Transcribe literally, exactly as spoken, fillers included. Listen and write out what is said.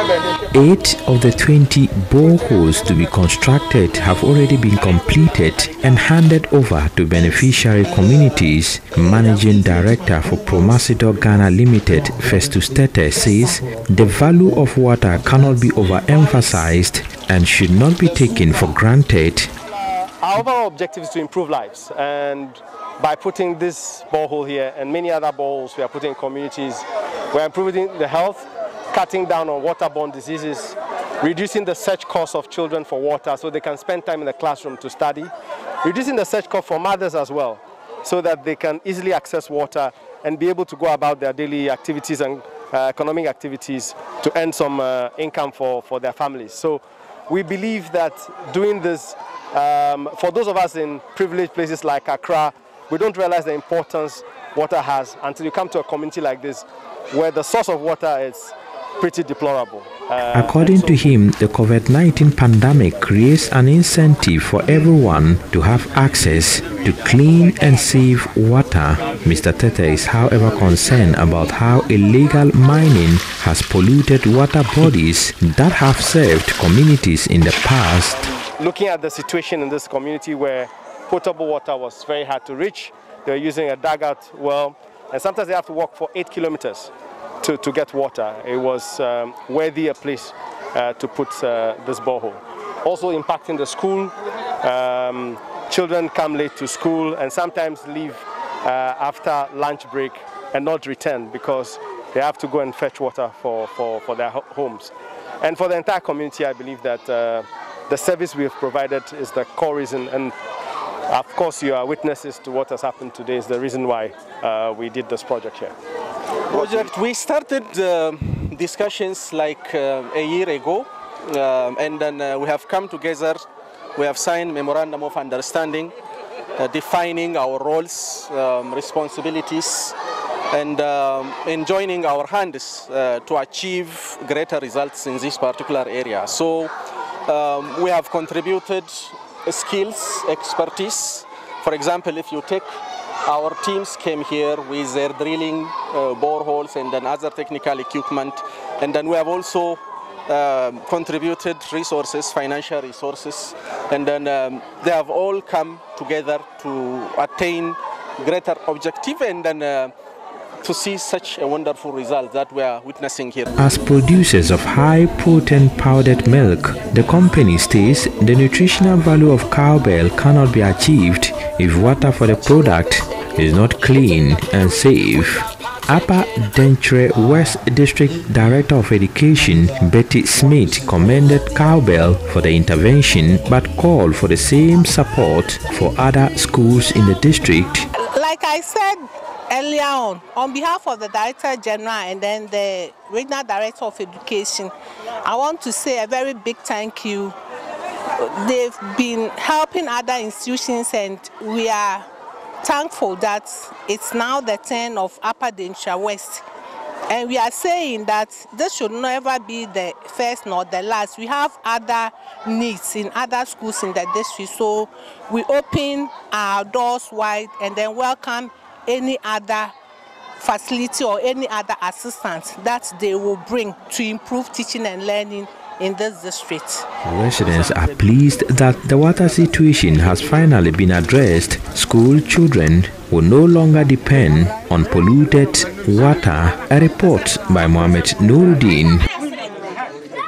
Eight of the twenty boreholes to be constructed have already been completed and handed over to beneficiary communities. Managing Director for Promasidor Ghana Limited, Festus Tete, says the value of water cannot be overemphasized and should not be taken for granted. Our overall objective is to improve lives, and by putting this borehole here and many other boreholes we are putting in communities, we are improving the health, cutting down on waterborne diseases, reducing the search costs of children for water so they can spend time in the classroom to study, reducing the search cost for mothers as well so that they can easily access water and be able to go about their daily activities and uh, economic activities to earn some uh, income for, for their families. So we believe that doing this, um, for those of us in privileged places like Accra, we don't realize the importance water has until you come to a community like this where the source of water is pretty deplorable. Uh, According so to him, the COVID nineteen pandemic creates an incentive for everyone to have access to clean and safe water. Mister Tete is, however, concerned about how illegal mining has polluted water bodies that have served communities in the past. Looking at the situation in this community where potable water was very hard to reach, they were using a dugout well, and sometimes they have to walk for eight kilometers to, to get water. It was um, worthy a place uh, to put uh, this borehole. Also impacting the school. Um, children come late to school and sometimes leave uh, after lunch break and not return because they have to go and fetch water for, for, for their homes. And for the entire community, I believe that uh, the service we have provided is the core reason, and of course you are witnesses to what has happened today is the reason why uh, we did this project here. Project, we started uh, discussions like uh, a year ago, um, and then uh, we have come together, we have signed memorandum of understanding, uh, defining our roles, um, responsibilities, and um, in joining our hands uh, to achieve greater results in this particular area. So um, we have contributed skills, expertise. For example, if you take our teams came here with their drilling uh, boreholes and then other technical equipment, and then we have also um, contributed resources, financial resources, and then um, they have all come together to attain greater objective and then uh, to see such a wonderful result that we are witnessing here. As producers of high-protein powdered milk, the company states the nutritional value of cowbell cannot be achieved if water for the product is not clean and safe. Upper Dentre West District Director of Education Betty Smith commended Cowbell for the intervention but called for the same support for other schools in the district. Like I said earlier on, on behalf of the Director General and then the Regional Director of Education, I want to say a very big thank you. They've been helping other institutions and we are thankful that it's now the turn of Upper Dentre West. And we are saying that this should never be the first nor the last. We have other needs in other schools in the district. So we open our doors wide and then welcome any other facility or any other assistance that they will bring to improve teaching and learning in this district. Residents are pleased that the water situation has finally been addressed. School children will no longer depend on polluted water. A report by Mohammed Nuruddin.